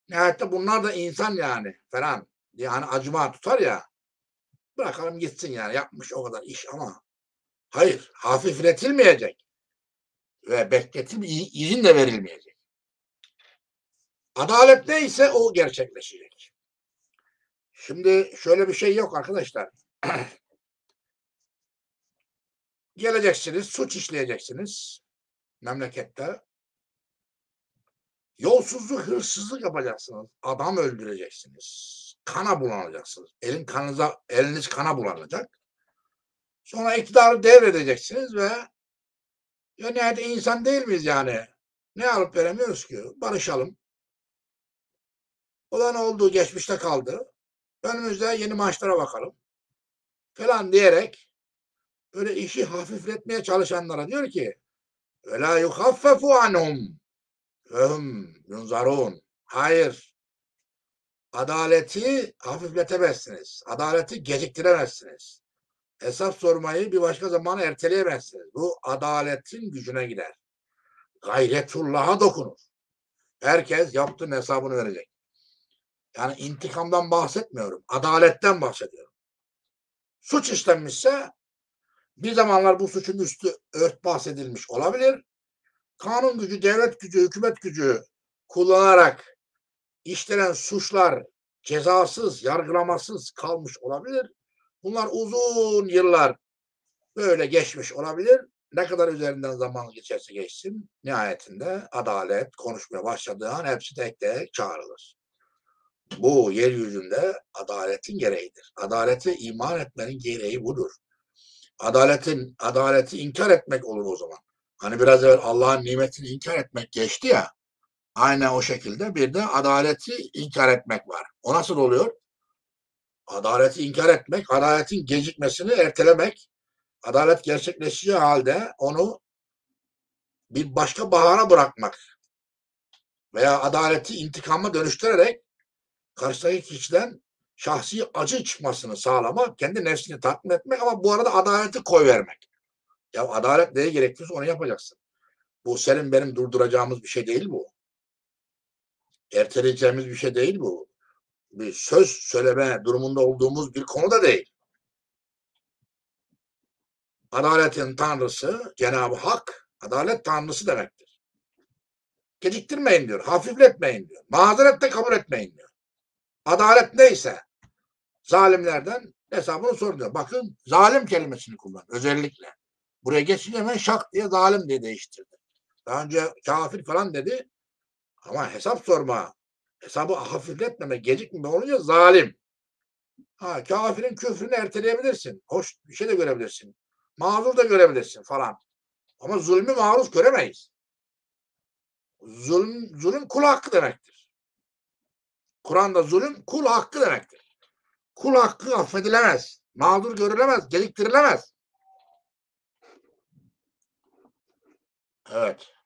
Nihayette bunlar da insan yani falan. Yani acıma tutar ya. Bırakalım gitsin yani. Yapmış o kadar iş ama hayır, hafifletilmeyecek ve izin de verilmeyecek. Adalet neyse o gerçekleşecek. Şimdi şöyle bir şey yok arkadaşlar. Geleceksiniz, suç işleyeceksiniz memlekette. Yolsuzluk, hırsızlık yapacaksınız. Adam öldüreceksiniz. Kana bulanacaksınız. Eliniz kana bulanacak. Sonra iktidarı devredeceksiniz ve ya nihayet insan değil miyiz yani? Ne alıp veremiyoruz ki? Barışalım. Olan oldu, geçmişte kaldı. Önümüzde yeni maçlara bakalım. Falan diyerek böyle işi hafifletmeye çalışanlara diyor ki وَلَا يُخَفَّفُ عَنْهُمْ وَهُمْ يُنْظَرُونَ. Hayır. Adaleti hafifletemezsiniz. Adaleti geciktiremezsiniz. Hesap sormayı bir başka zamana erteleyemezsiniz. Bu adaletin gücüne gider. Gayretullah'a dokunur. Herkes yaptığın hesabını verecek. Yani intikamdan bahsetmiyorum. Adaletten bahsediyorum. Suç işlenmişse bir zamanlar bu suçun üstü örtbas edilmiş olabilir. Kanun gücü, devlet gücü, hükümet gücü kullanarak işlenen suçlar cezasız, yargılamasız kalmış olabilir. Bunlar uzun yıllar böyle geçmiş olabilir. Ne kadar üzerinden zaman geçerse geçsin, nihayetinde adalet konuşmaya başladığı an hepsi tek tek çağrılır. Bu yeryüzünde adaletin gereğidir. Adalete iman etmenin gereği budur. Adaleti inkar etmek olur o zaman. Hani biraz evvel Allah'ın nimetini inkar etmek geçti ya. Aynen o şekilde bir de adaleti inkar etmek var. O nasıl oluyor? Adaleti inkar etmek, adaletin gecikmesini ertelemek, adalet gerçekleşeceği halde onu bir başka bahara bırakmak veya adaleti intikama dönüştürerek karşıdaki kişiden şahsi acı çıkmasını sağlamak, kendi nefsini tatmin etmek ama bu arada adaleti koyvermek. Ya adalet neye gerekiyorsa onu yapacaksın. Bu senin benim durduracağımız bir şey değil bu. Erteleyeceğimiz bir şey değil bu. Bir söz söyleme durumunda olduğumuz bir konu da değil. Adaletin tanrısı Cenab-ı Hak, adalet tanrısı demektir. Geciktirmeyin diyor, hafifletmeyin diyor. Mazeret de kabul etmeyin diyor. Adalet neyse zalimlerden hesabını sorun diyor. Bakın zalim kelimesini kullan özellikle. Buraya geçince hemen şak diye zalim diye değiştirdi. Daha önce kafir falan dedi ama hesap sorma, hesabı hafifletmeme, gecikmeme olunca zalim. Ha, kafirin küfrünü erteleyebilirsin. Hoş bir şey de görebilirsin. Mazur da görebilirsin falan. Ama zulmü maruz göremeyiz. Zulüm kul hakkı demektir. Kur'an'da zulüm kul hakkı demektir. Kul hakkı affedilemez. Mağdur görülemez, geciktirilemez. Evet.